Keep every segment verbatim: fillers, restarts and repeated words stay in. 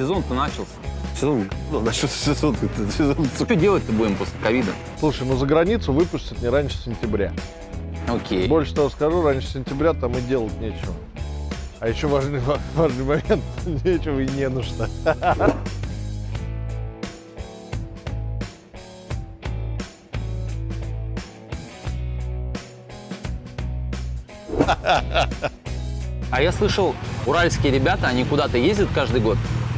сезон-то начался. Сезон, ну, начался сезон. сезон. Что делать-то будем после ковида? Слушай, ну за границу выпустят не раньше сентября. Окей. Больше того скажу, раньше сентября там и делать нечего. А еще важный, важный момент, нечего и не нужно. А я слышал, уральские ребята, они куда-то ездят каждый год.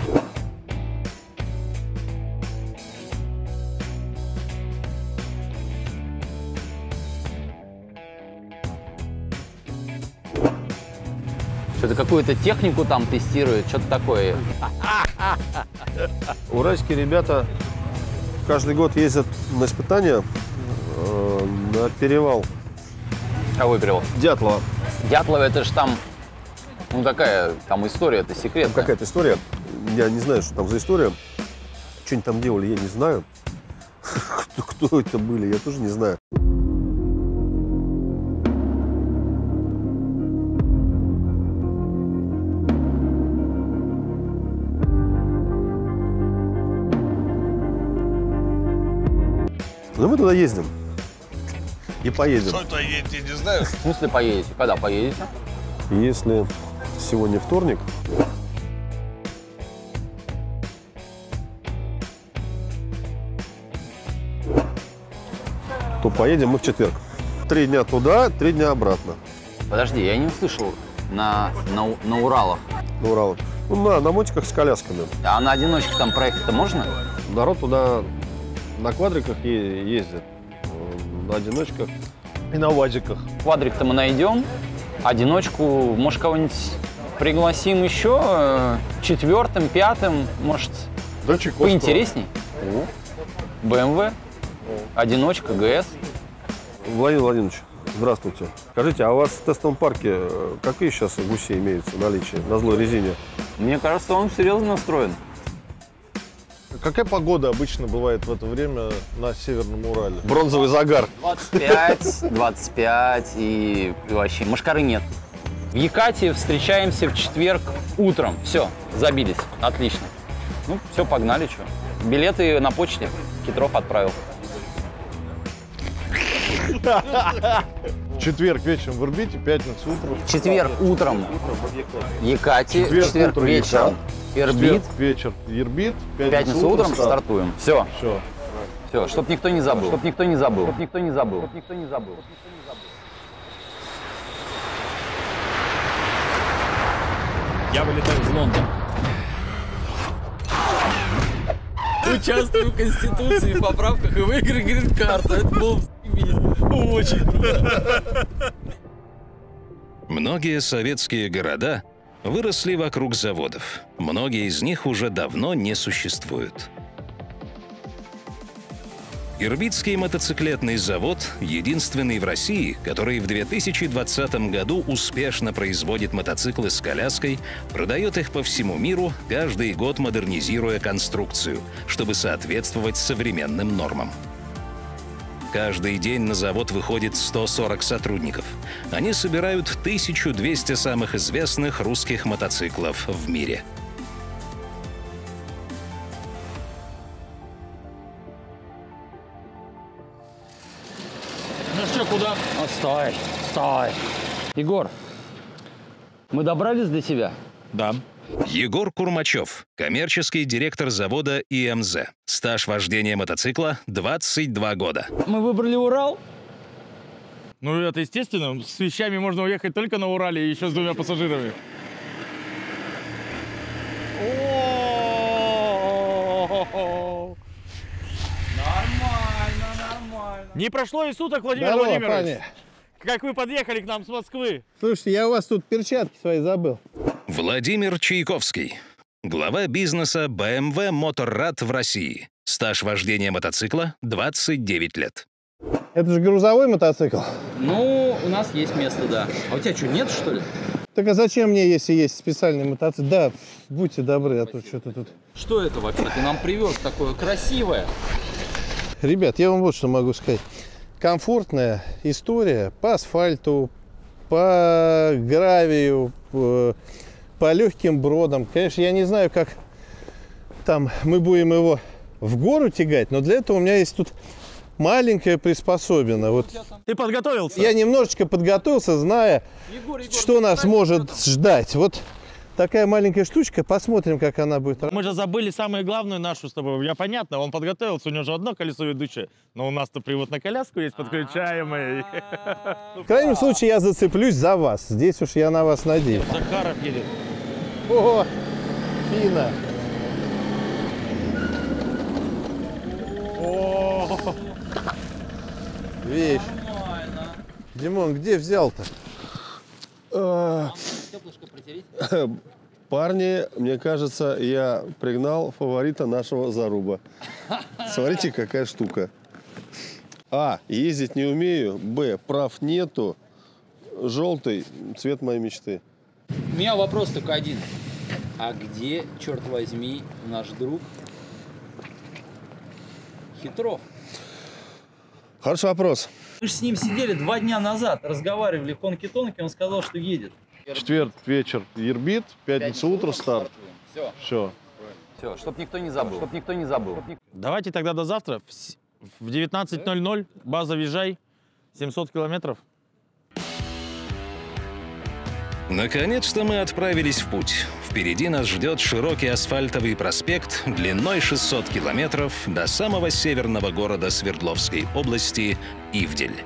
Что-то какую-то технику там тестируют, что-то такое. Уральские ребята каждый год ездят на испытания э, на перевал. Кого перевал? Дятлова. Дятлова, это же там, ну такая, там история, это секрет. Там какая-то история. Я не знаю, что там за история. Что они там делали, я не знаю. Кто, кто это были, я тоже не знаю. Но мы туда ездим. И поедем. Кто туда едет, я не знаю. В смысле поедете? Когда поедете? Если сегодня вторник, то поедем мы в четверг. Три дня туда, три дня обратно. Подожди, я не услышал на, на, на Уралах. На Урал. Ну, на, на мотиках с колясками. А на одиночке там проехать-то можно? Народ туда на квадриках е- ездит, на одиночках. И на УАЗиках. Квадрик-то мы найдем, одиночку, может, кого-нибудь пригласим еще, четвертым, пятым, может, Да, Чайковского. поинтересней. бэ эм вэ, одиночка, ГС. Владимир Владимирович, здравствуйте. Скажите, а у вас в тестовом парке какие сейчас гуси имеются в наличии на злой резине? Мне кажется, он серьезно настроен. Какая погода обычно бывает в это время на Северном Урале? Бронзовый загар. двадцать пять, двадцать пять и вообще мошкары нет. В Екате встречаемся в четверг утром. Все, забились. Отлично. Ну, все, погнали, что. Билеты на почте. Хитров отправил. В четверг вечером в Ирбите, пятницу утром. В четверг утром Екате, Четверг четверг утром вечером Ирбит, Четверг вечер Ирбит, в пятницу утром старт. стартуем. Все, Все. все, чтоб никто не забыл. Чтоб никто не забыл. Чтоб никто не забыл. Чтоб никто не забыл. Я вылетаю в Лондон. Участвую в Конституции, в поправках и выиграю грин-карту. Это было очень круто. Многие советские города выросли вокруг заводов. Многие из них уже давно не существуют. Ирбитский мотоциклетный завод – единственный в России, который в две тысячи двадцатом году успешно производит мотоциклы с коляской, продает их по всему миру, каждый год модернизируя конструкцию, чтобы соответствовать современным нормам. Каждый день на завод выходит сто сорок сотрудников. Они собирают тысячу двести самых известных русских мотоциклов в мире. Ну что, куда? О, стой, стой. Егор, мы добрались до тебя? Да. Егор Курмачев, коммерческий директор завода И Эм Зэ. Стаж вождения мотоцикла – двадцать два года. Мы выбрали Урал. Ну, это естественно. С вещами можно уехать только на Урале и еще с двумя пассажирами. Нормально, нормально. Не прошло и суток, Владимир Здорово, Владимирович. парни. Как вы подъехали к нам с Москвы? Слушайте, я у вас тут перчатки свои забыл. Владимир Чайковский, глава бизнеса бэ эм вэ Моторрад в России. Стаж вождения мотоцикла – двадцать девять лет. Это же грузовой мотоцикл. Ну, у нас есть место, да. А у тебя что, нет, что ли? Так а зачем мне, если есть специальный мотоцикл? Да, будьте добры, а то что-то тут... Что это вообще? Ты нам привез такое красивое. Ребят, я вам вот что могу сказать. Комфортная история по асфальту, по гравию, по, по легким бродам. Конечно, я не знаю, как там мы будем его в гору тягать, но для этого у меня есть тут маленькая приспособина. Вот. Ты подготовился? Я немножечко подготовился, зная, Егор, Егор, что нас может ждать. Вот такая маленькая штучка, посмотрим, как она будет. Мы же забыли самое главное нашу с тобой. Я понятно, он подготовился, у него же одно колесо ведущее. Но у нас-то привод на коляску есть подключаемый. В крайнем случае я зацеплюсь за вас. Здесь уж я на вас надеюсь. Захаров едет. О, Фина. О, вещь. Димон, где взял-то? Парни, мне кажется, я пригнал фаворита нашего заруба. Смотрите, какая штука. А, ездить не умею. Б, прав нету. Желтый цвет моей мечты. У меня вопрос только один. А где, черт возьми, наш друг Хитров? Хороший вопрос. Мы же с ним сидели два дня назад, разговаривали в Хонки-Тонке, он сказал, что едет. Четверг вечер Ербит, пятница утро старт. Все. Все. Все, чтоб никто не забыл. Чтоб никто не забыл. давайте тогда до завтра. В девятнадцать ноль ноль база Визжай, семьсот километров. Наконец-то мы отправились в путь. Впереди нас ждет широкий асфальтовый проспект длиной шестьсот километров до самого северного города Свердловской области Ивдель.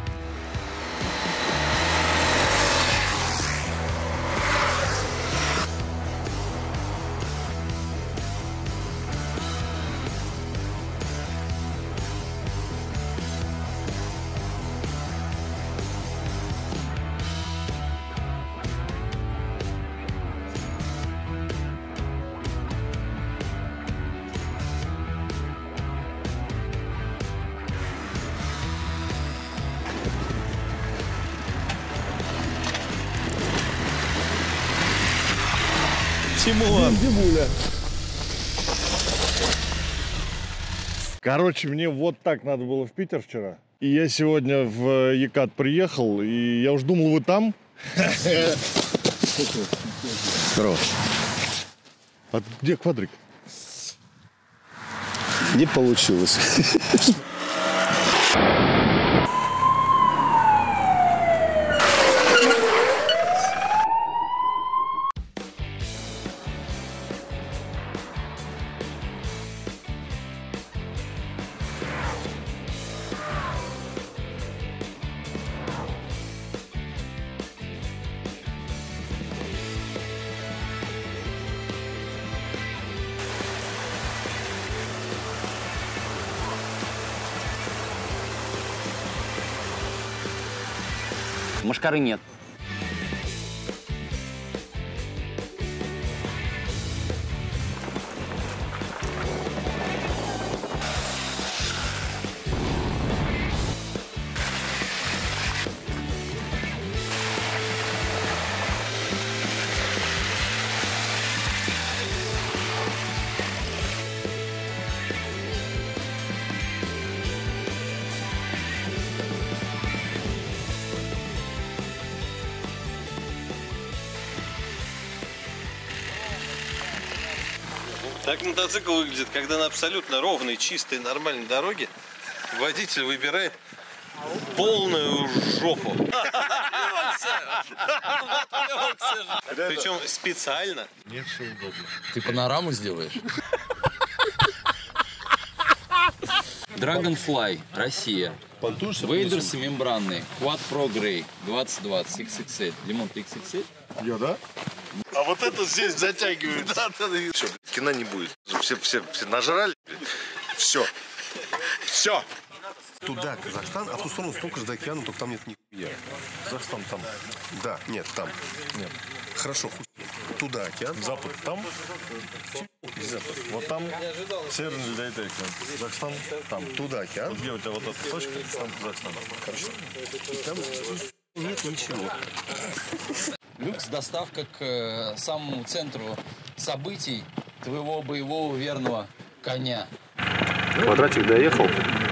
Тимон. Димуля. Короче, мне вот так надо было в Питер вчера. И я сегодня в Екат приехал, и я уж думал, вы там. Здорово. А где квадрик? Не получилось. Мошкары нет. Так мотоцикл выглядит, когда на абсолютно ровной, чистой, нормальной дороге водитель выбирает полную жопу. Причем специально. Мне все удобно. Ты панораму сделаешь? Dragonfly, Россия. Вейдер семимембранный. Quad Pro Grey. двадцать двадцать икс икс эль. Димон, ты икс икс эль? Я, да? А вот это здесь затягивает. Да, да, да. Все, кино не будет. Все, все, все нажрали. Все. Все. Туда Казахстан, а в ту сторону столько же до океана, только там нет нихуя. Казахстан там. Да, нет, там. Нет. Хорошо, хуй. Туда океан. Запад там. Запад. Вот там Северный Ледовитый океан. Казахстан там. Туда океан. Вот где у тебя вот эта точка, там Казахстан. Хорошо. И там нет ничего. Люкс, доставка к э, самому центру событий твоего боевого верного коня. Квадратик доехал.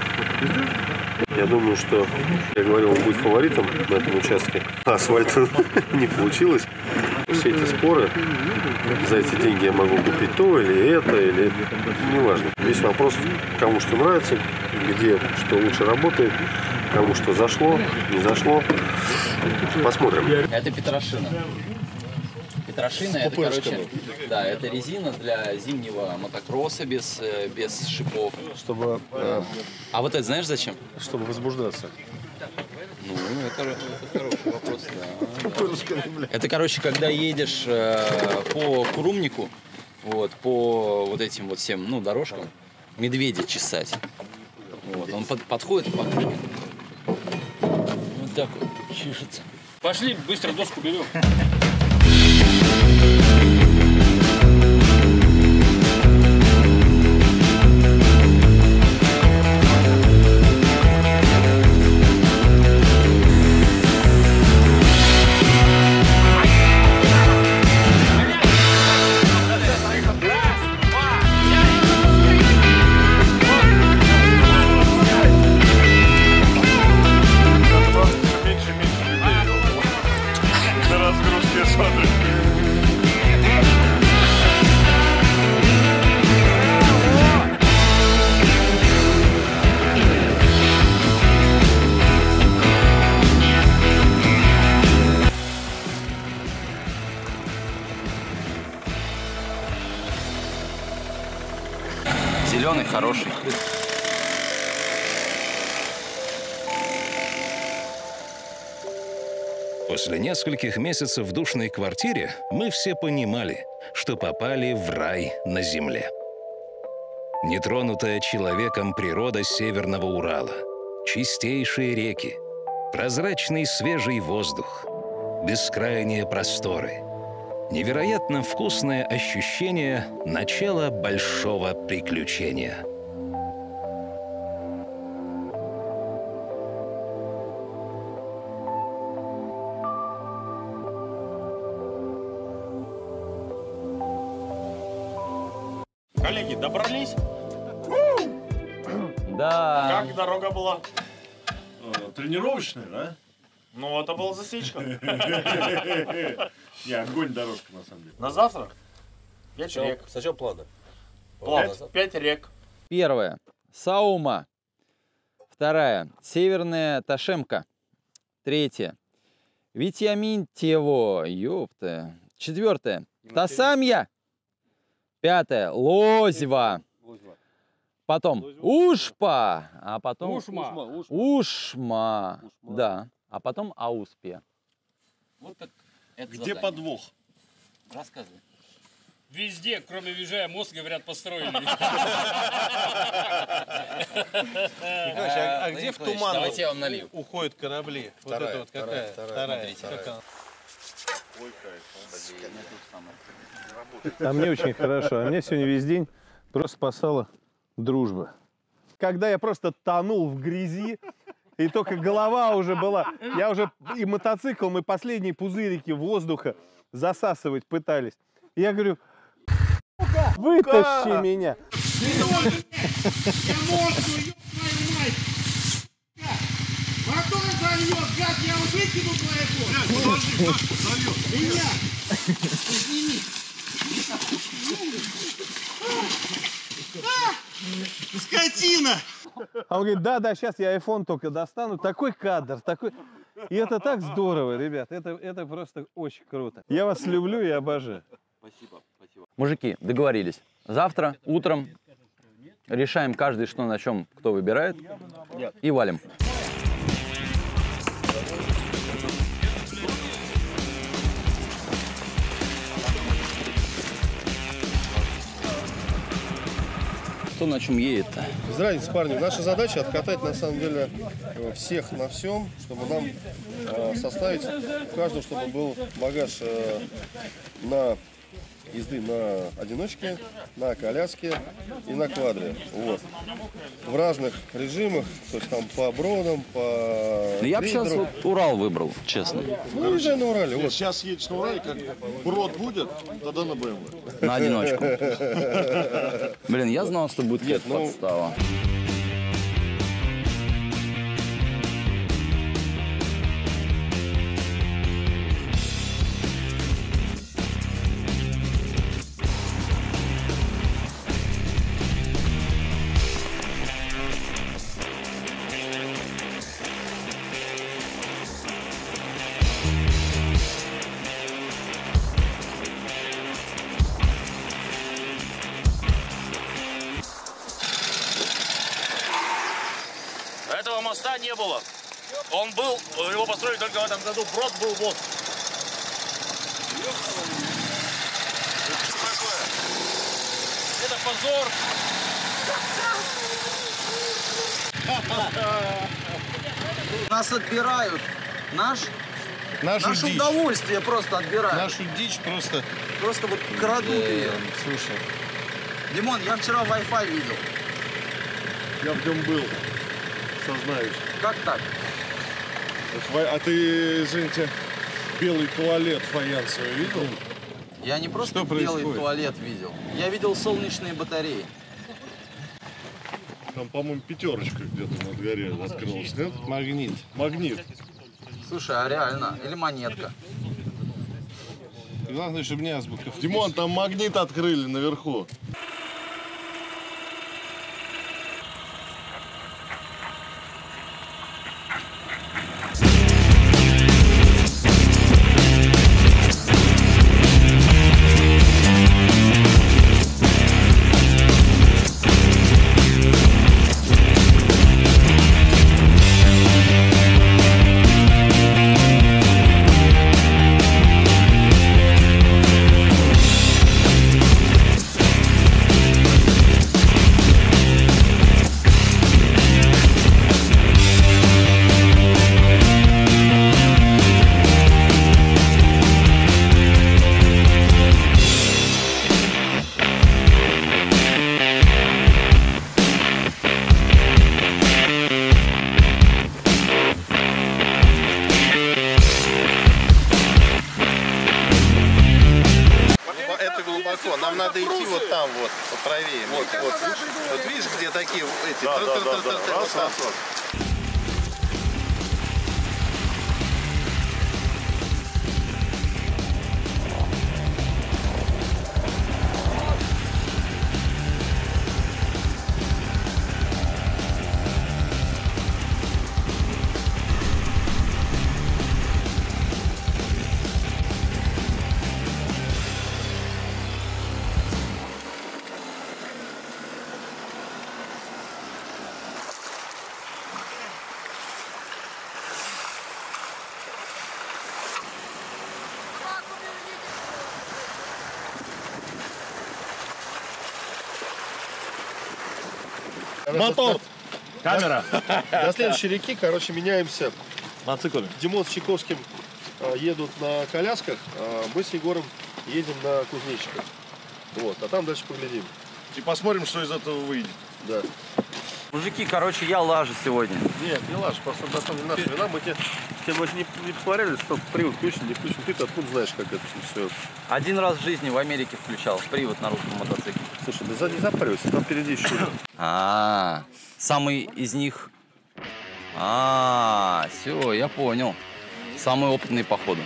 Я думаю, что, я говорил, он будет фаворитом на этом участке. Асфальт не получилось. Все эти споры, за эти деньги я могу купить то или это, или неважно. Весь вопрос, кому что нравится, где что лучше работает, кому что зашло, не зашло. Посмотрим. Это петрошина. Петрошина, это, короче, да, это резина для зимнего мотокросса без, э, без шипов. Чтобы, э, А вот это знаешь зачем? чтобы возбуждаться. Ну, это, это хороший вопрос, да. Это, короче, когда едешь э, по Курумнику, вот, по вот этим вот всем, ну, дорожкам, медведя чесать. Вот, он под, подходит к покрышке. Вот так вот чешется. Пошли, быстро доску берем. Зеленый, хороший. После нескольких месяцев в душной квартире мы все понимали, что попали в рай на земле. Нетронутая человеком природа Северного Урала, чистейшие реки, прозрачный свежий воздух, бескрайние просторы, невероятно вкусное ощущение начала большого приключения. Коллеги, добрались? Да. Как дорога была? Тренировочная, да? Ну, это была засечка. Не, огонь дорожка, на самом деле. На завтра? Пять рек. Сначала планы. Пять, пять рек. Первая – Саума. Вторая – Северная Ташемка. Третья – Витьяминтьево. Ёпта. Четвертая – Тасамья. Пятая – Лозьва. Потом Ушпа. А потом Ушма. Ушма. Ушма. Да. А потом Ауспия. Вот так. Это Где задание. подвох? Рассказывай. Везде, кроме Вижая, мост, говорят, построили. Николаевич, а, а где в туман Давайте я вам налью. уходят корабли? Вторая, вот это вот вторая, какая? вторая, Вторая. вторая. Как она? А мне очень хорошо. А мне сегодня весь день просто спасала дружба. Когда я просто тонул в грязи, и только голова уже была, я уже и мотоциклом, и последние пузырики воздуха засасывать пытались. Я говорю, вытащи меня. Мотор зальет, гад, я выкину твоего. Меня. Сними. Скотина. А он говорит, да-да, сейчас я айфон только достану. Такой кадр, такой... И это так здорово, ребят. Это, это просто очень круто. Я вас люблю и обожаю. Спасибо, спасибо. Мужики, договорились. Завтра утром решаем каждый, что на чем кто выбирает. И валим. Кто на чем едет-то? Без разницы, парни. Наша задача откатать, на самом деле, всех на всем, чтобы нам э, составить у каждого, чтобы был багаж э, на езды на одиночке, на коляске и на квадре. Вот. В разных режимах, то есть там по бродам, по... Ну, я бы сейчас вот Урал выбрал, честно. Ну, езжай на Урале. Вот. Сейчас едешь на Урале, как брод будет, тогда на бэ эм вэ. На одиночку. Блин, я знал, что будет Нет, какая-то ну... подстава. этого моста не было. Он был, его построили только в этом году. Брод был вот. Это позор. Нас отбирают. Наш, Нашу наше дичь. удовольствие просто отбирают. Нашу дичь просто... Просто вот крадут ее. Слушай. Димон, я вчера Wi-Fi видел. Я в нем был, сознаюсь. Как так? А ты, извините, белый туалет фаянсовый видел? Я не просто Что белый происходит? туалет видел. Я видел солнечные батареи. Там, по-моему, пятерочка где-то на горе открылась, нет? Магнит. Магнит. Слушай, а реально? Или монетка? Главное, чтобы не азбука. Димон, там магнит открыли наверху. Это глубоко. Нам надо идти вот там вот, поправее. Вот, вот, вот видишь, где такие эти... Да, да, да, да. Раз, раз, раз. Мотор. Камера. До следующей реки, короче, меняемся. Мотоциклами. Димон с Чайковским э, едут на колясках, а мы с Егором едем на кузнечиках. Вот, а там дальше поглядим. И посмотрим, что из этого выйдет. Да. Мужики, короче, я лажу сегодня. Нет, не лажь, просто на самом деле наша вина. Мы тебе, тебе больше не, не посмотрели, что привод включен, не включен. Ты-то откуда знаешь, как это все? Один раз в жизни в Америке включал привод на русском мотоцикле. Слушай, да за- не запаривайся, там впереди еще. А, самый из них... А, все, я понял. Самый опытный, походу.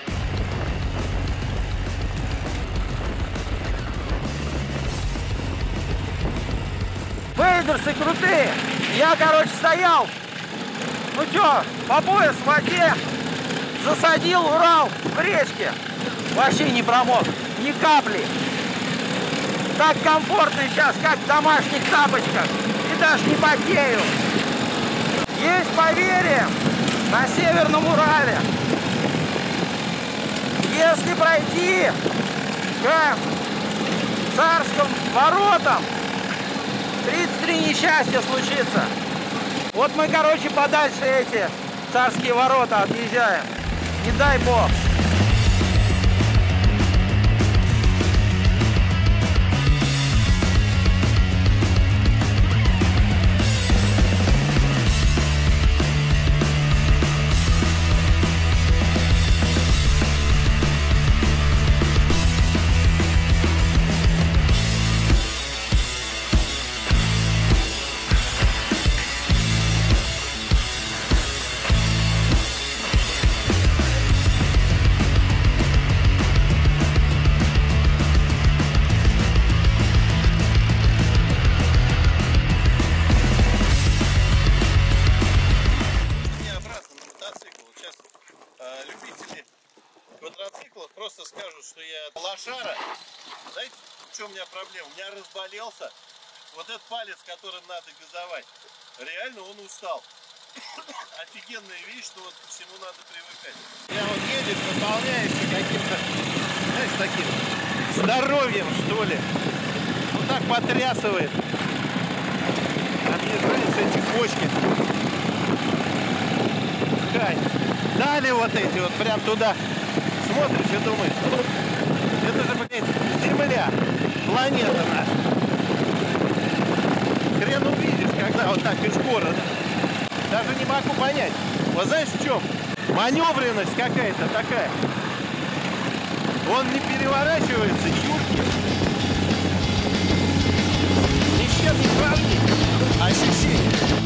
Вейдерсы крутые. Я, короче, стоял, ну чё, по пояс в воде, засадил Урал в речке. Вообще не промок, ни капли. Так комфортно сейчас, как в домашних тапочках. И даже не потею. Есть поверье на Северном Урале. Если пройти к Царским воротам, тридцать три несчастья случится. Вот мы, короче, подальше эти Царские ворота отъезжаем. Не дай бог. Квадроциклах просто скажут, что я лошара. Знаете, в чем у меня проблема? У меня разболелся вот этот палец, которым надо газовать. Реально он устал. Офигенная вещь, что вот ко всему надо привыкать. Я вот едешь, наполняешься каким-то, знаешь, таким здоровьем, что ли. Вот так потрясывает. Объезжаются эти кочки. Кайф. Дали вот эти вот прям туда. Смотришь и думаешь, это же, блядь, Земля, планета наша. Хрен увидишь, когда вот так из города. Даже не могу понять. Вот знаешь в чем? Маневренность какая-то такая. Он не переворачивается, юркий. Ни с чем не сравнить. Ощущение.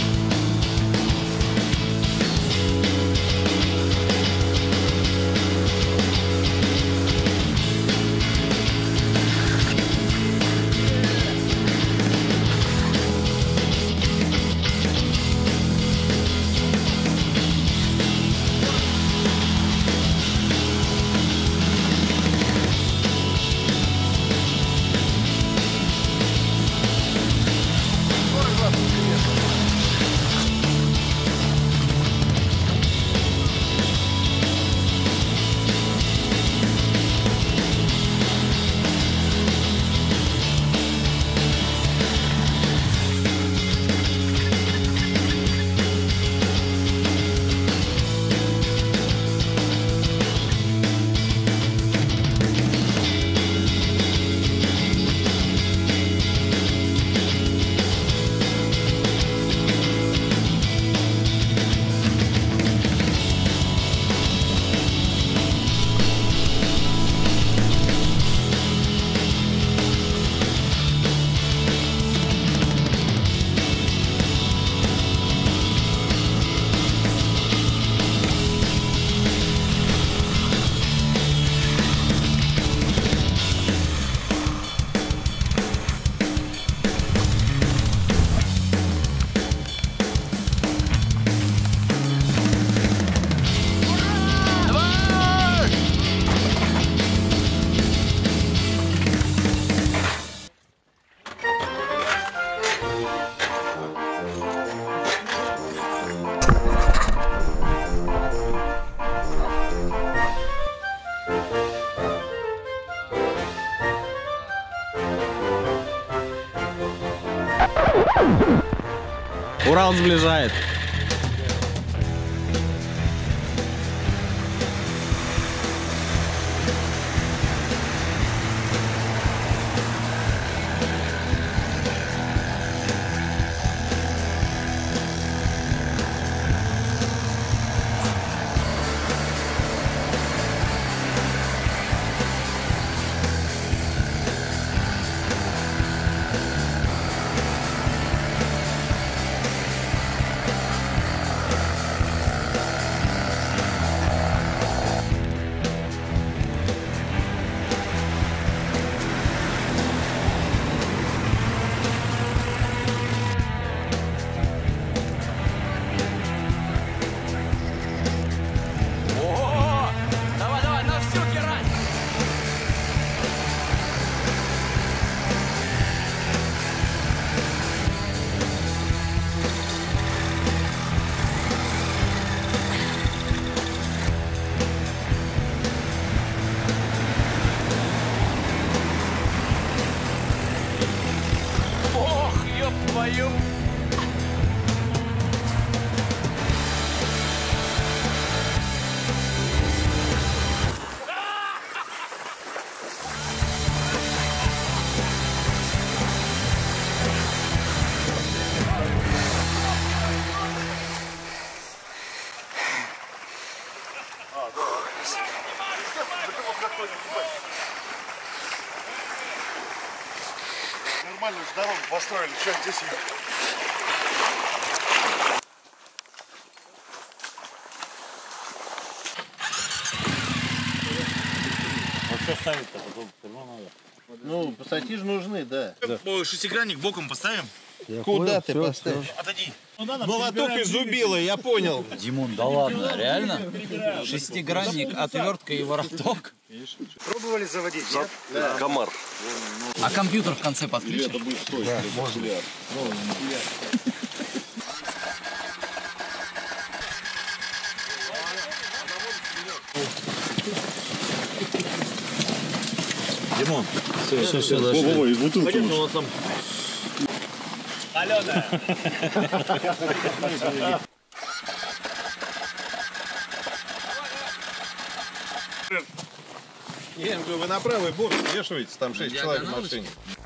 Урал сближает. Твою. Нормальную дорогу построили, что здесь? Вот что ставить-то, потом все равно надо. Ну, пассатижи нужны, да. да. Шестигранник боком поставим? Я Куда понял, ты все, поставишь? Все. Отойди. Молоток из зубила, я понял. Димон, да ладно, реально? Шестигранник, отвертка и вороток. Пробовали заводить? Да. Да. Комар. А компьютер в конце подключен? Или это будет стоить? Да, можно. Вон, все, все, все, дошли. Во-во-во, из бутылки. Пойдемте, у нас там... Алена! Я говорю, вы на правый борт вешиваете, там шесть человек в машине.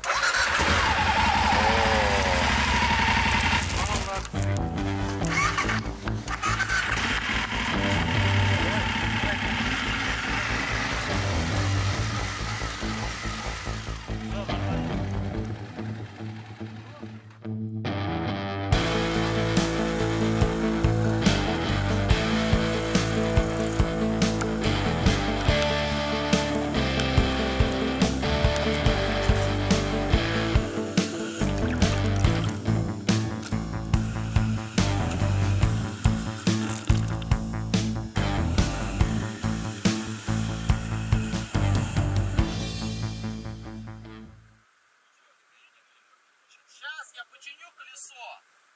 Сейчас я починю колесо.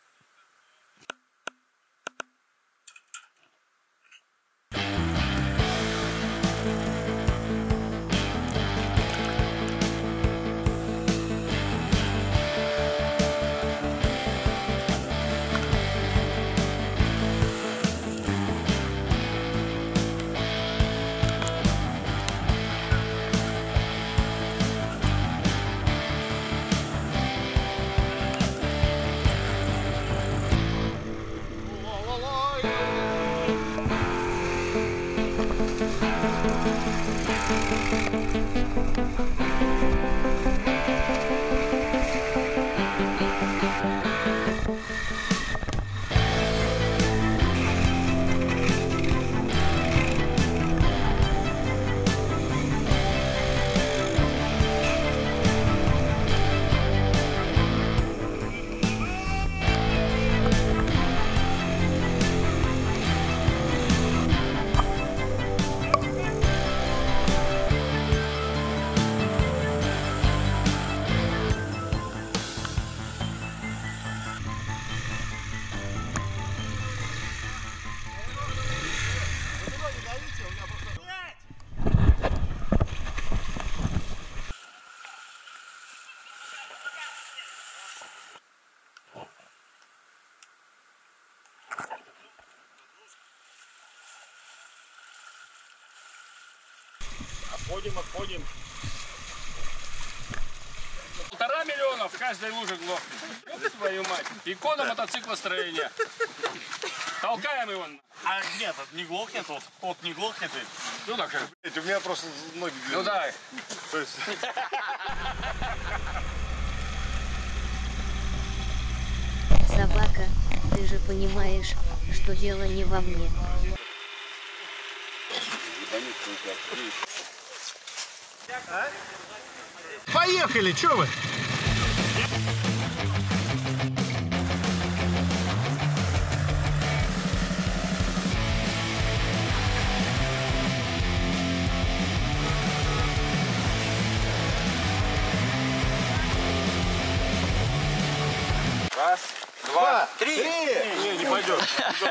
Отходим, отходим. Полтора миллиона в каждой луже глохнет. Ёб твою мать. Икона мотоциклостроения. Толкаем его. А нет, не глохнет, вот ход не глохнет. Ну так же. У меня просто ноги длинные. Ну да. То есть... Собака, ты же понимаешь, что дело не во мне. Поехали, чё вы? Раз, два, три. Не, не пойдет.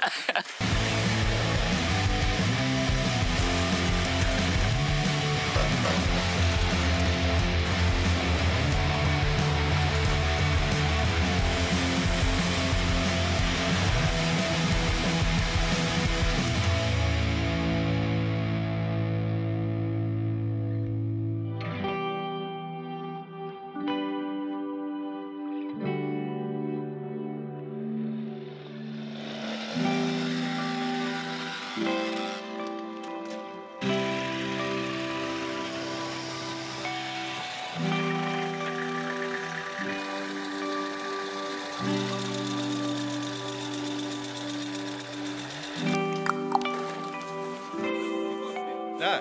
Да.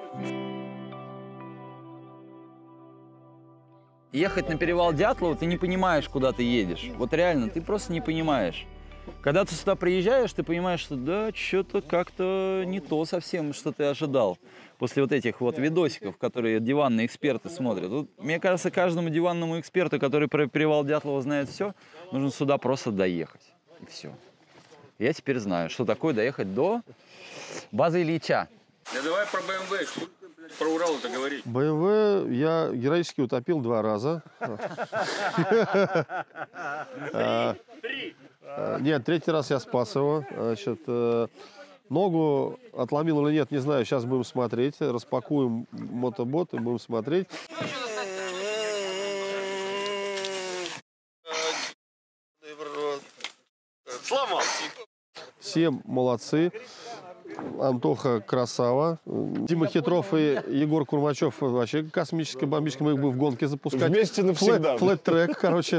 Ехать на перевал Дятлова, ты не понимаешь, куда ты едешь. Вот реально, ты просто не понимаешь. Когда ты сюда приезжаешь, ты понимаешь, что да, что-то как-то не то совсем, что ты ожидал. После вот этих вот видосиков, которые диванные эксперты смотрят. Вот, мне кажется, каждому диванному эксперту, который про перевал Дятлова знает все, нужно сюда просто доехать. И все. Я теперь знаю, что такое доехать до базы Ильича. Да давай про бэ эм вэ. Про Урал-то говорить. бэ эм вэ я героически утопил два раза. Нет, третий раз я спас его. Значит, ногу отломил или нет, не знаю. Сейчас будем смотреть. Распакуем мотобот и будем смотреть. Сломался. Все молодцы. Антоха красава. Дима Хитров и Егор Курмачев вообще космическая бомбичка. Мы их будем в гонке запускать. Вместе навсегда. Флэт-трек, короче.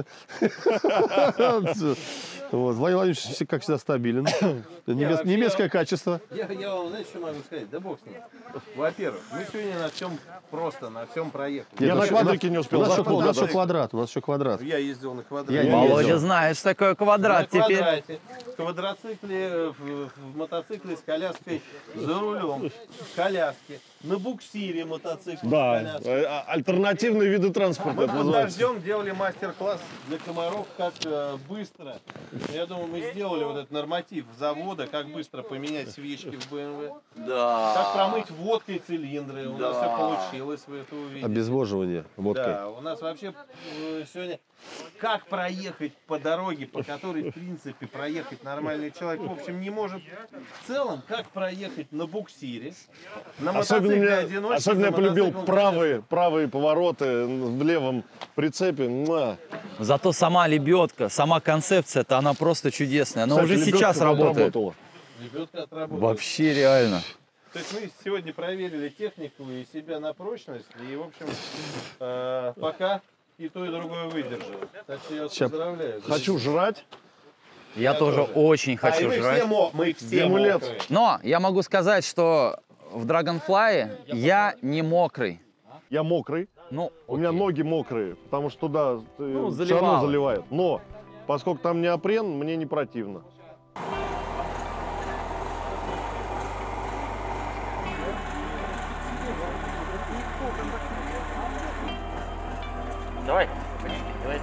Вот. Владимир Владимирович, как всегда, стабилен. Немец, немецкое качество. Я, я вам, знаете, что могу сказать? Да бог с ним. Во-первых, мы сегодня на всем просто, на всем проехали. Нет, Я на квадрике не успел. У нас, еще, у нас Да, еще квадрат, у нас еще квадрат. Я ездил на квадрате. Я не Володя ездил. знает, что такое квадрат на теперь. квадрате, в квадроцикле, в, в мотоцикле с коляской за рулем, в коляске, на буксире мотоцикл. Да, э, альтернативные виды транспорта. Мы это под называется. дождем делали мастер-класс для комаров, как э, быстро. Я думаю, мы сделали вот этот норматив завода, как быстро поменять свечки в бэ эм вэ. Да. Как промыть водкой цилиндры. У нас все получилось, вы это увидите. Обезвоживание водкой. Да, у нас вообще э, сегодня как проехать по дороге, по которой, в принципе, проехать нормальный человек, в общем, не может. В целом, как проехать на буксире, на Особенно, мотоцикле меня, одиночке, особенно на я полюбил мотоцикле правые, правые повороты в левом прицепе. Муа. Зато сама лебедка, сама концепция-то, она просто чудесная. Она Кстати, уже лебедка сейчас работает. отработала. Лебедка отработала. Вообще реально. То есть мы сегодня проверили технику и себя на прочность, и, в общем, э, пока и то, и другое выдержало. Так что я вас Ща- поздравляю. Хочу жрать. Я, тоже, очень А, и хочу мы жрать. все, мо- мы все Демулет. мокрые. Но я могу сказать, что в Dragonfly я не мокрый. Я мокрый. Ну, У меня ноги мокрые, потому что туда э, Ну, всё заливало. равно заливает. Но поскольку там неопрен, мне не противно. Давай. Давай.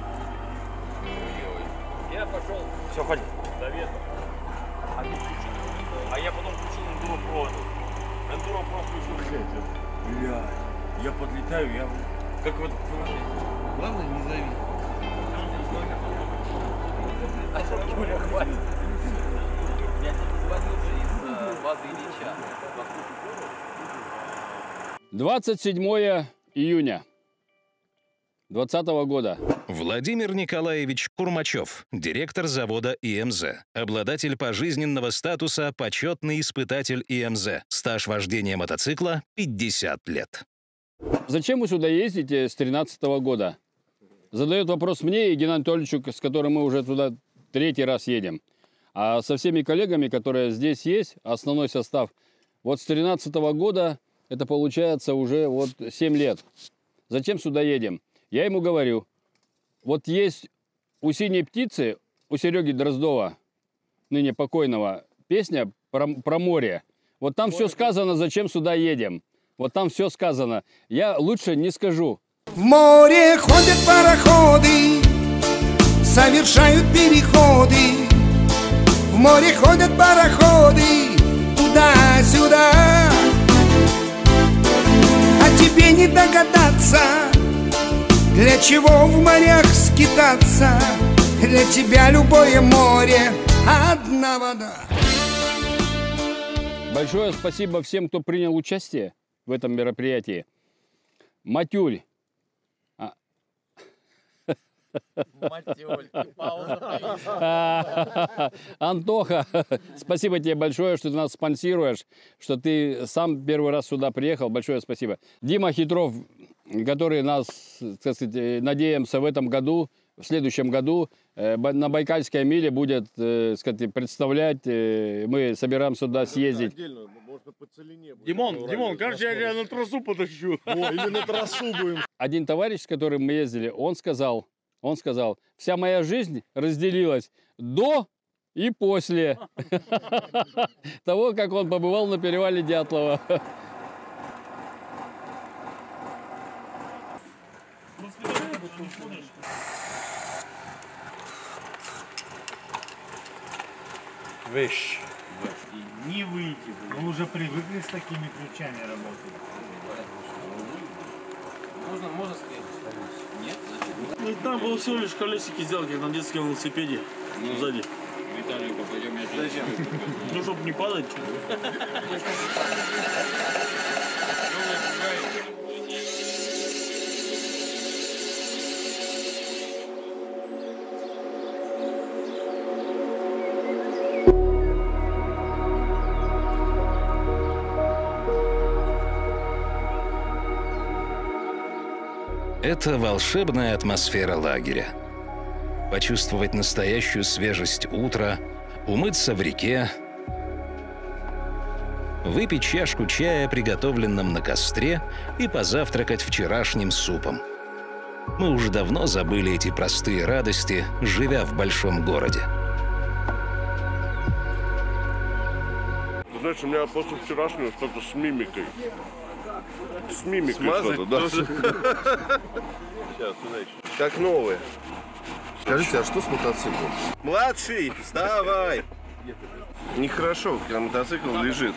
Я пошел. Все, ходи. Завета. А, а я потом включил Enduro Pro. Enduro Pro включил. Бля, я подлетаю, я... Как вот... Главное, не зови. Юля, хватит. Я тебе звонился из базы Ильича. двадцать седьмое июня двадцатого года. Владимир Николаевич Курмачев, директор завода И Эм Зэ, обладатель пожизненного статуса почетный испытатель И Эм Зэ, стаж вождения мотоцикла пятьдесят лет. Зачем вы сюда ездите с тринадцатого года? Задает вопрос мне и Геннадию Анатольевичу, с которым мы уже туда третий раз едем. А со всеми коллегами, которые здесь есть, основной состав, вот с тринадцатого года, это получается уже вот семь лет. Зачем сюда едем? Я ему говорю, вот есть у «Синей птицы», у Сереги Дроздова, ныне покойного, песня про, про море. Вот там все сказано, зачем сюда едем. Вот там все сказано. Я лучше не скажу. В море ходят пароходы, совершают переходы. В море ходят пароходы, туда-сюда. А тебе не догадаться, для чего в морях скитаться. Для тебя любое море одна вода. Большое спасибо всем, кто принял участие в этом мероприятии. Матюль. А. Матюль. Пауза. Антоха, спасибо тебе большое, что ты нас спонсируешь, что ты сам первый раз сюда приехал. Большое спасибо. Дима Хитров, который нас, так сказать, надеемся, в этом году, в следующем году э, на Байкальской миле будет, э, сказать, представлять. Э, мы собираемся сюда съездить. Димон, Димон, кажется, я тебя на трассу потащу. О, именно трассу будем. Один товарищ, с которым мы ездили, он сказал, он сказал, вся моя жизнь разделилась до и после того, как он побывал на перевале Дятлова. Вещь. Не выйти. Мы уже привыкли с такими ключами работать. Можно, можно съехать? Нет? Ну, там было всего лишь колесики сделать, как на детском велосипеде. Ну, сзади. Виталию пойдем, я зачем? Ну, чтобы не падать. Это волшебная атмосфера лагеря. Почувствовать настоящую свежесть утра, умыться в реке, выпить чашку чая, приготовленном на костре, и позавтракать вчерашним супом. Мы уже давно забыли эти простые радости, живя в большом городе. Знаешь, у меня после вчерашнего что-то с мимикой. С мимикой Смазать что-то, да? тоже? Сейчас, Как новые. Скажите, а что с мотоциклом? Младший, вставай! Нехорошо, когда мотоцикл лежит.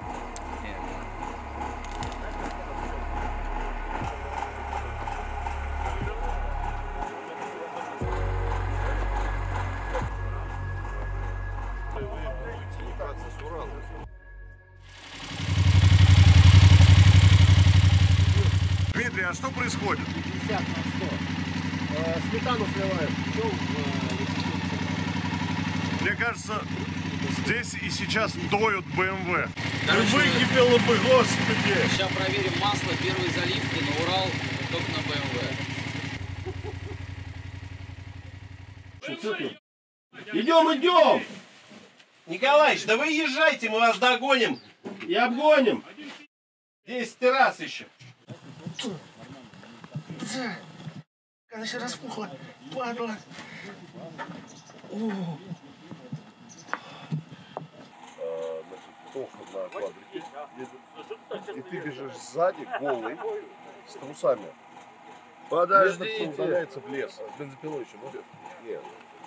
Дмитрий, а что происходит? пятьдесят на сто. Э, сметану сливают. Мне кажется, здесь и сейчас доют бэ эм вэ. Короче, выкипело бы, господи! Сейчас проверим масло первой заливки на Урал, только на бэ эм вэ. Идем, идем! Николаевич, да вы езжайте, мы вас догоним и обгоним. Десять раз еще. Она все распухла, падла. О. На квадрике едет, и ты бежишь сзади, голый, с трусами. Подождите. Удаляется в лес. Бензопилой еще может? Нет.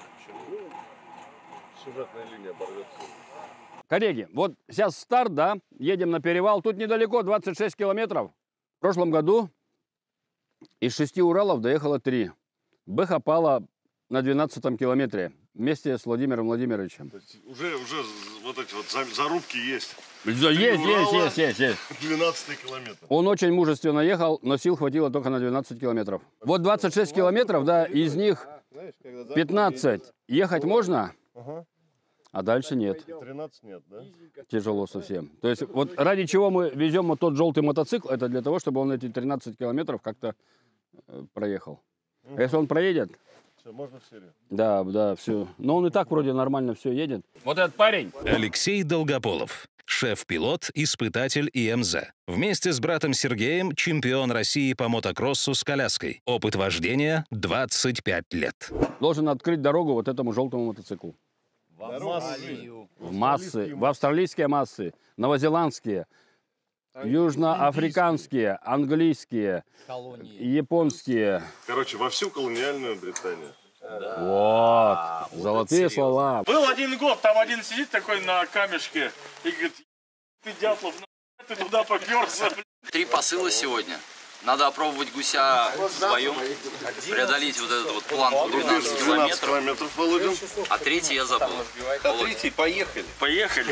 Сюжетная линия оборвется. Коллеги, вот сейчас старт, да, едем на перевал. Тут недалеко, двадцать шесть километров. В прошлом году из шести Уралов доехало три. Бэха пала на двенадцатом километре вместе с Владимиром Владимировичем. То есть уже, уже вот эти вот зарубки есть. Есть, есть, есть, есть, есть. двенадцатый километр. Он очень мужественно ехал, но сил хватило только на двенадцать километров. Вот двадцать шесть километров, да, из них пятнадцать ехать можно, а дальше нет. тринадцать нет, да? Тяжело совсем. То есть вот ради чего мы везем вот тот желтый мотоцикл, это для того, чтобы он эти тринадцать километров как-то э, проехал. А если он проедет... Все, можно в серию? Да, да, все. Но он и так вроде нормально все едет. Вот этот парень. Алексей Долгополов. Шеф-пилот, испытатель И М З. Вместе с братом Сергеем чемпион России по мотокроссу с коляской. Опыт вождения двадцать пять лет. Должен открыть дорогу вот этому желтому мотоциклу. В массы. В массы, в австралийские массы, новозеландские, южноафриканские, английские, японские. Короче, во всю колониальную Британию. Вот, золотые слова. Был один год, там один сидит такой на камешке и говорит, ты, Дятлов, ты туда поперся. Три посыла сегодня. Надо опробовать гуся вдвоем, преодолеть вот этот вот планку двенадцать километров. А третий я забыл. А третий поехали. Поехали.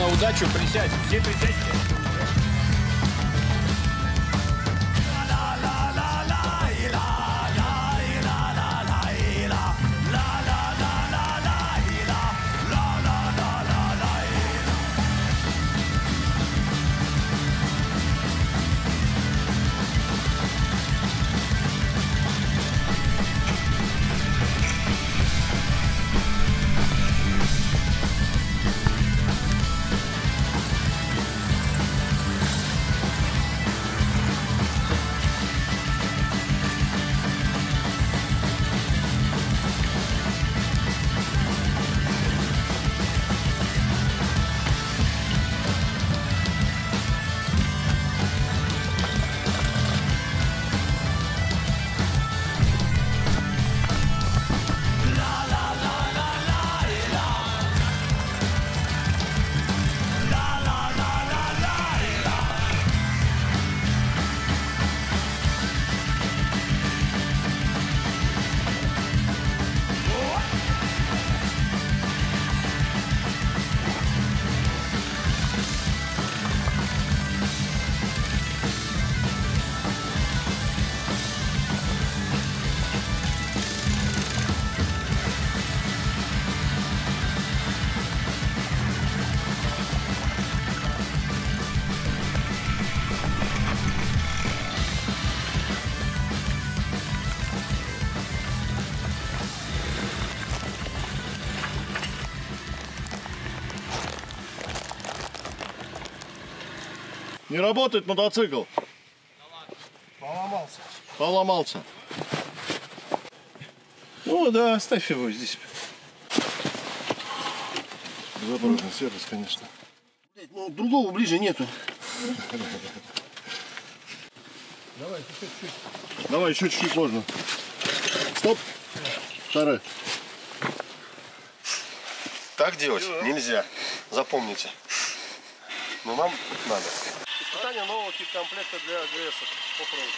на удачу, присядь. Все присядьте. Не работает мотоцикл. Поломался. Поломался. Ну да, оставь его здесь. Безобразный сервис, конечно. Блять, ну другого ближе нету. Давай, еще чуть-чуть. Давай, еще чуть-чуть можно. Стоп. Вторая. Так делать нельзя. Запомните. Но нам надо. Испытание нового кит-комплекта для АГС. Попробуй.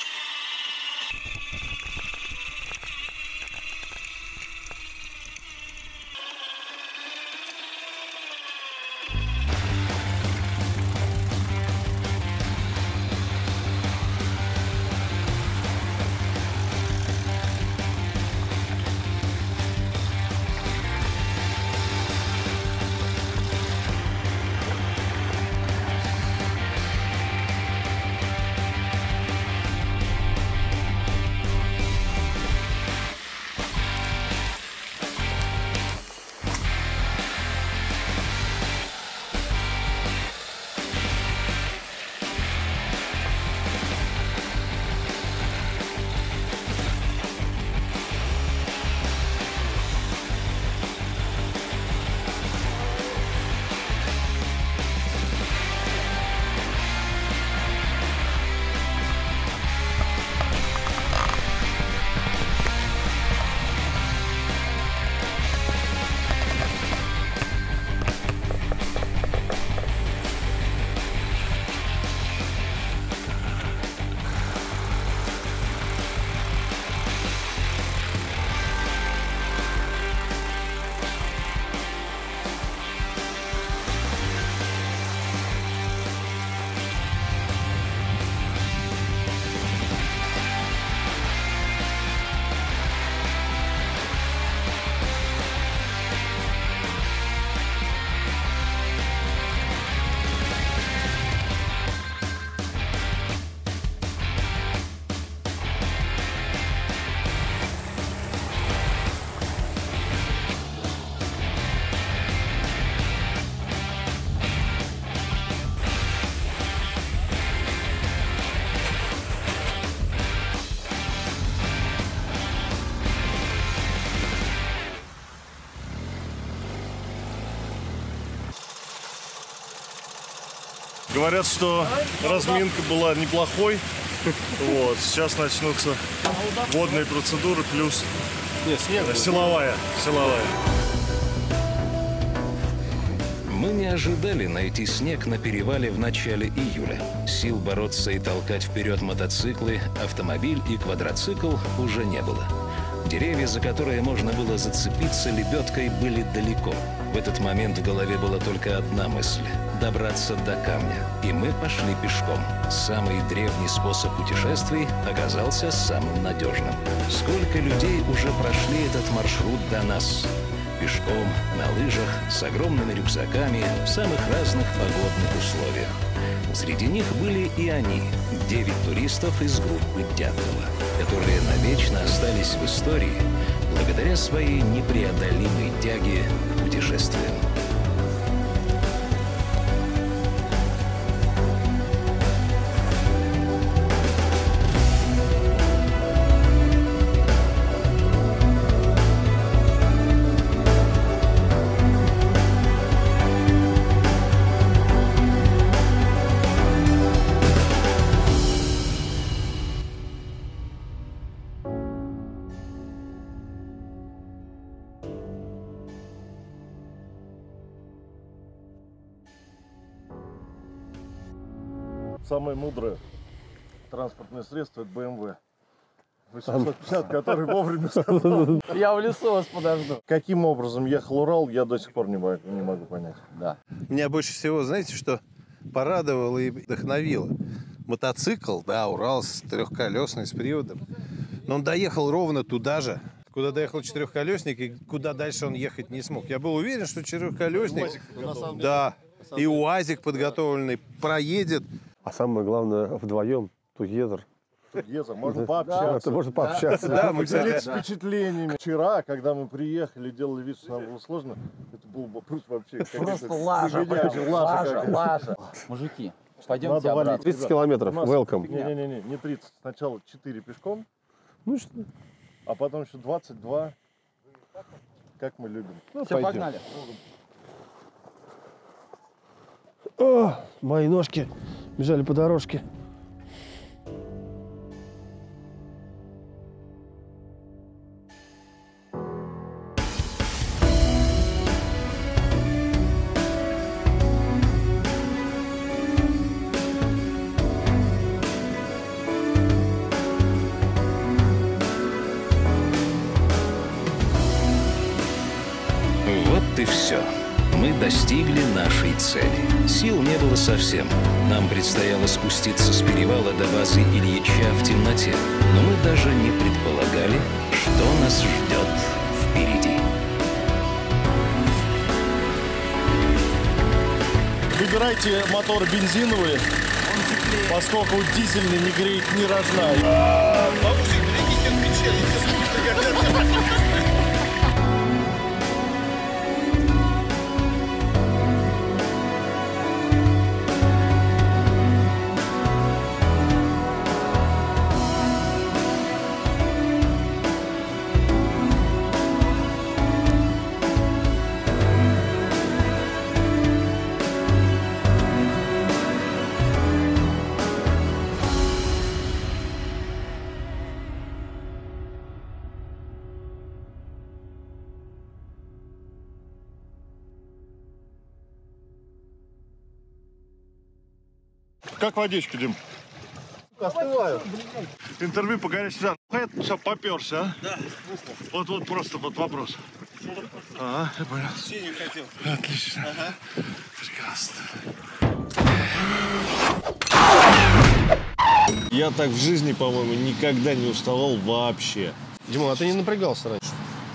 Говорят, что разминка была неплохой. Вот. Сейчас начнутся водные процедуры плюс Нет, снег силовая. Силовая. Мы не ожидали найти снег на перевале в начале июля. Сил бороться и толкать вперед мотоциклы, автомобиль и квадроцикл уже не было. Деревья, за которые можно было зацепиться лебедкой, были далеко. В этот момент в голове была только одна мысль – добраться до камня, и мы пошли пешком. Самый древний способ путешествий оказался самым надежным. Сколько людей уже прошли этот маршрут до нас? Пешком, на лыжах, с огромными рюкзаками, в самых разных погодных условиях. Среди них были и они, девять туристов из группы Дятлова, которые навечно остались в истории благодаря своей непреодолимой тяге к путешествиям. Самое мудрое транспортное средство — это бэ эм вэ восемьсот пятьдесят, который вовремя сказал. Я в лесу вас подожду. Каким образом ехал Урал, я до сих пор не могу, не могу понять. Да. Меня больше всего, знаете, что порадовало и вдохновило? Мотоцикл, да, Урал с трехколесный, с приводом. Но он доехал ровно туда же, куда доехал четырехколесник, и куда дальше он ехать не смог. Я был уверен, что четырехколесник, да, и УАЗик подготовленный проедет. А самое главное, вдвоем, together. Together, можно пообщаться. Это можно пообщаться. Да, мы поделились впечатлениями. Вчера, когда мы приехали, делали вид, что нам было сложно, это было бы просто вообще... Просто лажа, лажа, лажа. Мужики, пойдемте обратно. тридцать километров, welcome. Не-не-не, не тридцать. Сначала четыре пешком. Ну что? А потом еще двадцать два. Как мы любим. Ну, все, погнали. О, мои ножки бежали по дорожке. Вот и все. Мы достигли нашей цели. Сил не было совсем. Нам предстояло спуститься с перевала до базы Ильича в темноте. Но мы даже не предполагали, что нас ждет впереди. Выбирайте моторы бензиновые, поскольку дизельный не греет ни рожна. Бабушек, берегите от печали. Как водичка, Дим? Остываю. Интервью по горячему. Это все попёрся, а? Да. Вот, вот просто вот вопрос. Ага, я понял. Синий хотел. Отлично. Ага. Прекрасно. Я так в жизни, по-моему, никогда не уставал вообще. Димон, а ты не напрягался раньше?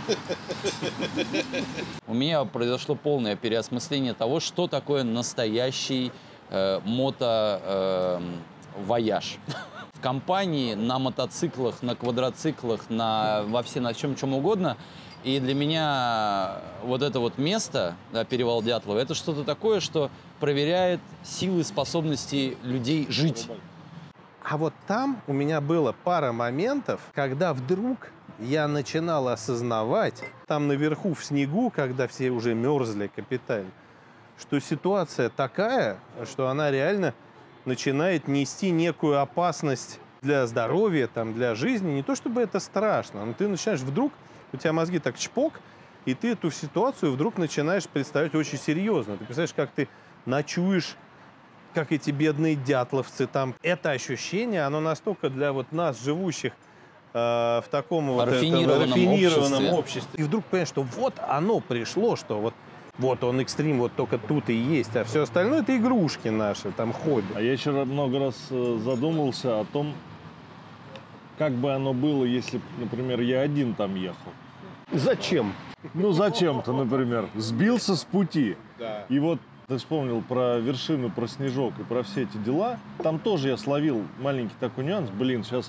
У меня произошло полное переосмысление того, что такое настоящий э, мото-вояж. Э, в компании, на мотоциклах, на квадроциклах, на, во все, на чем, чем угодно. И для меня вот это вот место, да, перевал Дятлова, это что-то такое, что проверяет силы и способности людей жить. А вот там у меня было пара моментов, когда вдруг я начинал осознавать, там наверху в снегу, когда все уже мерзли капитально, что ситуация такая, что она реально начинает нести некую опасность для здоровья, там, для жизни. Не то чтобы это страшно, но ты начинаешь вдруг, у тебя мозги так чпок, и ты эту ситуацию вдруг начинаешь представлять очень серьезно. Ты представляешь, как ты ночуешь, как эти бедные дятловцы там. Это ощущение, оно настолько для вот нас, живущих э, в таком вот рафинированном, этом, рафинированном обществе. обществе. И вдруг понимаешь, что вот оно пришло, что вот Вот он экстрим, вот только тут и есть, а все остальное это игрушки наши, там хобби. А я еще много раз задумался о том, как бы оно было, если, например, я один там ехал. Зачем? Ну, зачем-то, например, сбился с пути. Да. И вот ты вспомнил про вершину, про снежок и про все эти дела. Там тоже я словил маленький такой нюанс. Блин, сейчас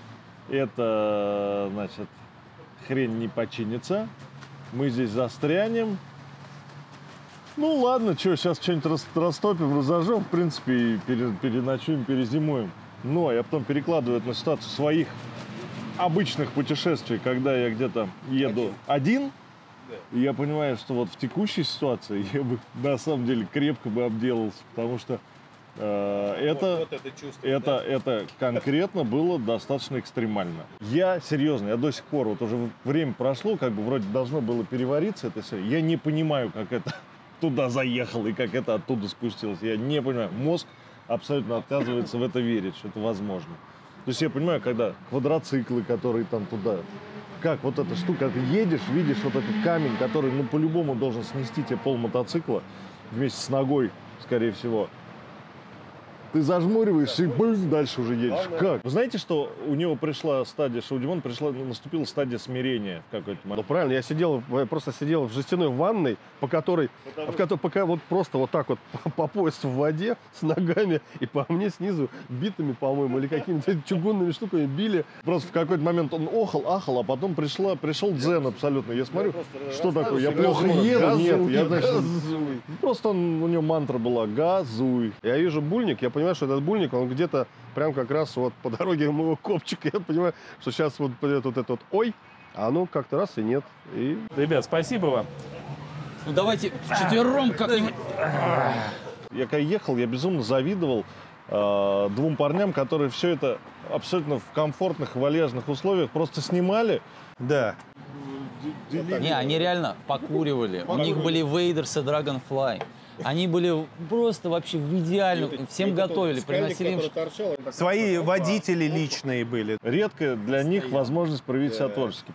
это, значит, хрень не починится. Мы здесь застрянем. Ну, ладно, что, сейчас что-нибудь растопим, разожжем, в принципе, и переночуем, перезимуем. Но я потом перекладываю это на ситуацию своих обычных путешествий, когда я где-то еду один, и я понимаю, что вот в текущей ситуации я бы на самом деле крепко бы обделался, потому что э, это, вот, вот это, чувство, это, да? это конкретно было достаточно экстремально. Я серьезно, я до сих пор, вот уже время прошло, как бы вроде должно было перевариться это все, я не понимаю, как это туда заехало и как это оттуда спустилось, я не понимаю. Мозг абсолютно отказывается в это верить, что это возможно. То есть я понимаю, когда квадроциклы, которые там туда, как вот эта штука, ты едешь, видишь вот этот камень, который, ну, по-любому должен снести тебе пол мотоцикла вместе с ногой, скорее всего. Ты зажмуриваешься и бым, дальше уже едешь. Как? Вы знаете, что у него пришла стадия, что у Димона пришла, наступила стадия смирения в какой-то момент? Ну правильно, я сидел, я просто сидел в жестяной ванной, по которой, в которой пока вот просто вот так вот по, по пояс в воде с ногами, и по мне снизу битами, по-моему, или какими-то чугунными штуками били. Просто в какой-то момент он охал, ахал, а потом пришла, пришел дзен абсолютно. Я смотрю, я что такое, я плохо еду? Газуй, Нет, я значит, газуй. просто он, у него мантра была газуй. Я вижу бульник, я понимаю, что этот бульник, он где-то прям как раз вот по дороге моего копчика. Я понимаю, что сейчас вот придет вот это вот ой, а оно как-то раз и нет. И... Ребят, спасибо вам. Ну давайте вчетвером как-нибудь. Я когда ехал, я безумно завидовал э, двум парням, которые все это абсолютно в комфортных, вальяжных условиях просто снимали. Да. Не, они реально покуривали. У них были Вейдерс и Dragonfly. Они были просто вообще в идеальном, всем готовили, приносили им... Свои водители личные были. Редкая для них возможность проявить себя творчески.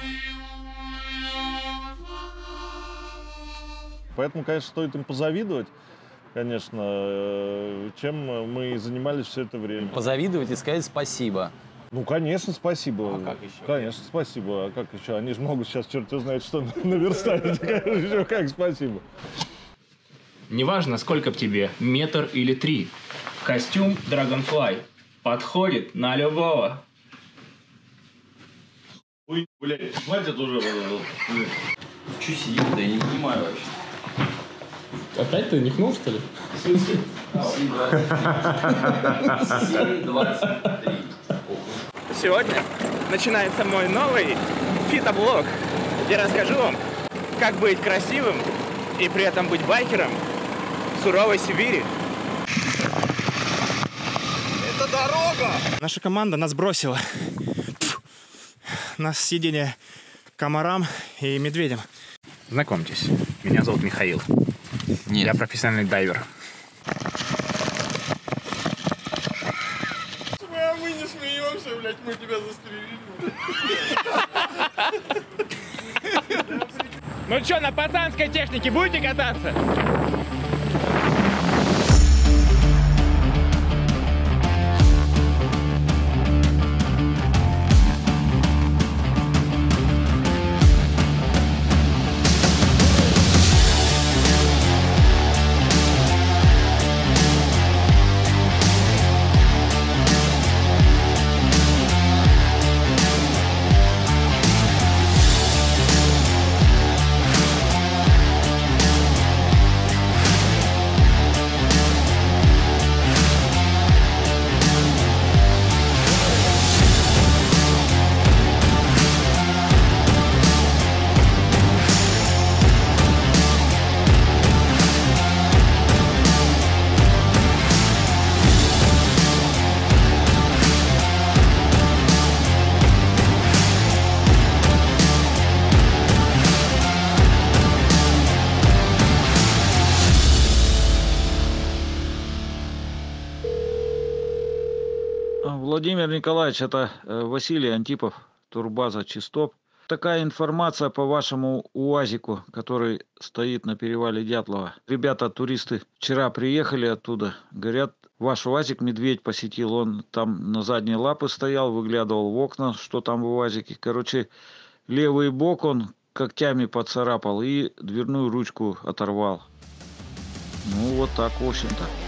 Поэтому, конечно, стоит им позавидовать, конечно, чем мы и занимались все это время. Позавидовать и сказать спасибо. Ну, конечно, спасибо. А как еще? Конечно, спасибо. А как еще? Они же могут сейчас, черт его знает, что наверстать. Еще как спасибо. Неважно, сколько в тебе, метр или три. Костюм Dragonfly подходит на любого. Ой, блядь, хватит уже. Че сидит-то, я не понимаю вообще. Опять ты нюхнул, что ли? семь двадцать три. Сегодня начинается мой новый фитоблог, где я расскажу вам, как быть красивым и при этом быть байкером в суровой Сибири. Это дорога! Наша команда нас бросила. Пфф. Нас съедение комарам и медведям. Знакомьтесь, меня зовут Михаил. Нет. Я профессиональный дайвер. А мы не смеемся, блядь, мы тебя застрелили. Ну что, на пацанской технике будете кататься? Владимир Николаевич, это Василий Антипов, турбаза «Чистоп». Такая информация по вашему УАЗику, который стоит на перевале Дятлова. Ребята, туристы, вчера приехали оттуда. Говорят, ваш УАЗик медведь посетил. Он там на задние лапы стоял, выглядывал в окна, что там в УАЗике. Короче, левый бок он когтями поцарапал и дверную ручку оторвал. Ну, вот так, в общем-то.